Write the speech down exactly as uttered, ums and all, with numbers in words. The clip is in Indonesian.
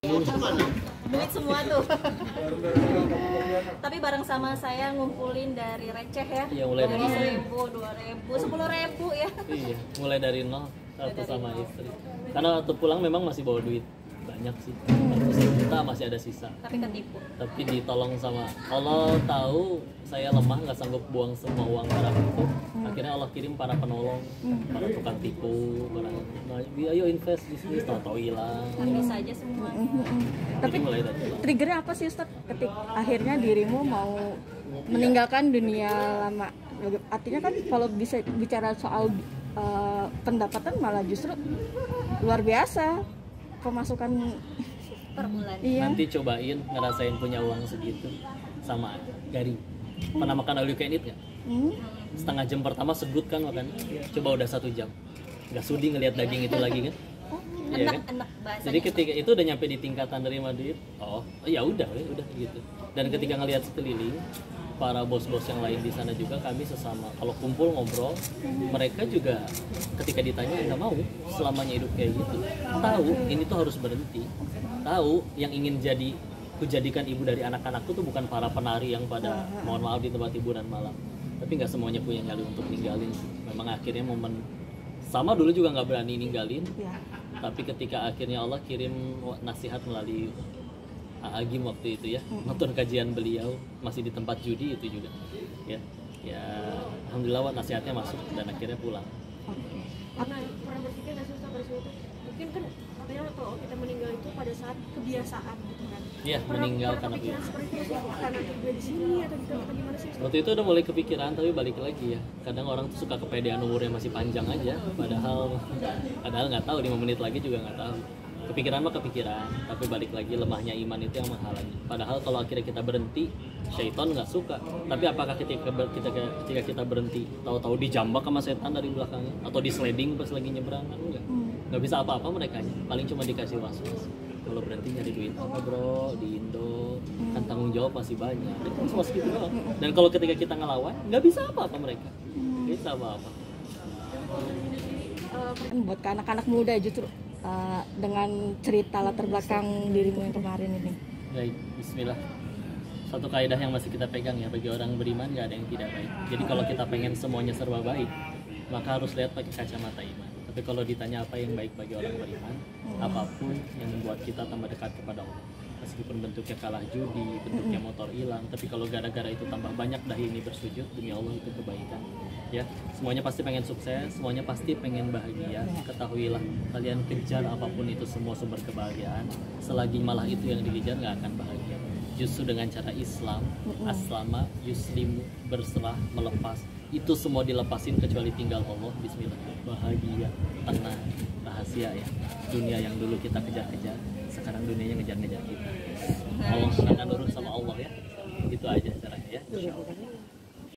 Duit semua tuh. Tapi bareng sama saya ngumpulin dari receh ya. Iya, mulai dari seribu, dua ribu, sepuluh ribu ya. Iya, mulai dari nol satu sama istri. Karena waktu pulang memang masih bawa duit banyak sih, ratusan juta masih ada sisa. Tapi ketipu. Tapi ditolong sama Allah, tahu saya lemah nggak sanggup buang semua uang haram itu. Akhirnya Allah kirim para penolong, para tukang tipu, para nah, ayo invest bisnis, tahu-tahu hilang. Bisa aja semua. Tapi Jadi mulai dari nol. triggernya apa sih Ustadz ketika akhirnya dirimu mau meninggalkan dunia lama? Artinya kan kalau bisa bicara soal uh, pendapatan malah justru luar biasa pemasukan Per bulan. iya. Nanti cobain ngerasain punya uang segitu sama garing. Pernah makan all you can eat nggak? Hmm? Setengah jam pertama segut kan makan. Coba udah satu jam, nggak sudi ngelihat daging itu lagi kan? Iya kan? Enak-enak bahasanya. Jadi ketika itu udah nyampe di tingkatan nerima duit, oh ya udah, ya udah gitu. Dan ketika ngelihat sekeliling, para bos-bos yang lain di sana juga kami sesama kalau kumpul ngobrol, mereka juga ketika ditanya nggak mau selamanya hidup kayak gitu. Tahu ini tuh harus berhenti. Tahu yang ingin jadi kujadikan ibu dari anak-anakku tuh bukan para penari yang pada mohon maaf di tempat hiburan malam. Tapi nggak semuanya punya nyali untuk ninggalin. Memang akhirnya momen sama dulu juga nggak berani ninggalin. Ya. Tapi ketika akhirnya Allah kirim nasihat melalui Agim waktu itu ya, nonton kajian beliau masih di tempat judi itu juga ya, ya alhamdulillah nasihatnya masuk dan akhirnya pulang. Pernah pernah berpikir nggak sih Ustaz pada saat itu? Mungkin kan katanya kalau kita meninggal itu pada saat kebiasaan gitu kan. Iya, Pernah, meninggal pernah karena kepikiran biasa. seperti itu sih, akan nanti gue di sini atau gitu atau gimana sih? Waktu itu udah mulai kepikiran tapi balik lagi ya. Kadang orang tuh suka kepedean umurnya masih panjang aja, padahal padahal nggak tahu lima menit lagi juga nggak tahu. Kepikiran mah kepikiran, tapi balik lagi lemahnya iman itu yang menghalangi. Padahal kalau akhirnya kita berhenti, syaitan nggak suka. Tapi apakah ketika kita ketika kita berhenti, tahu-tahu dijambak sama setan dari belakangnya, atau di sliding pas lagi nyebrang? Enggak, nggak bisa apa-apa mereka. Paling cuma dikasih was-was. Kalau berhenti nyari duit apa bro di Indo, kan tanggung jawab masih banyak. Itu cuma segitu doang. Dan kalau ketika kita ngelawan, nggak bisa apa-apa mereka. Nggak bisa apa-apa. Kan buat ke anak-anak muda justru uh, dengan cerita latar belakang dirimu yang kemarin ini. Baik, bismillah. Satu kaidah yang masih kita pegang ya, bagi orang beriman nggak ada yang tidak baik. Jadi kalau kita pengen semuanya serba baik, maka harus lihat pakai kacamata iman. Tapi kalau ditanya apa yang baik bagi orang beriman, apapun yang membuat kita tambah dekat kepada Allah. Meskipun bentuknya kalah judi, bentuknya motor hilang, tapi kalau gara-gara itu tambah banyak dahi ini bersujud, demi Allah itu kebaikan. Ya, semuanya pasti pengen sukses, semuanya pasti pengen bahagia. Ketahuilah, kalian kejar apapun itu semua sumber kebahagiaan, selagi malah itu yang dikejar nggak akan bahagia. Justru dengan cara Islam, aslama, yuslimu, berserah, melepas, itu semua dilepasin kecuali tinggal Allah. Bismillah, bahagia, tenang, rahasia ya. Dunia yang dulu kita kejar-kejar, sekarang dunianya ngejar-ngejar kita. Allah akan nurut sama Allah ya. Itu aja caranya ya. Insya Allah.